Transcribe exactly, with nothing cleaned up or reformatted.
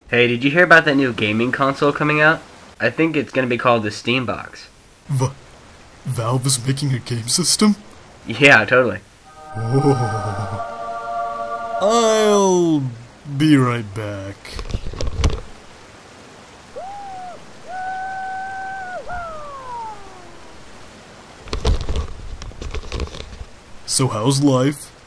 Hey, did you hear about that new gaming console coming out? I think it's gonna be called the Steam Box. V Valve is making a game system? Yeah, totally. Oh. I'll be right back. So how's life?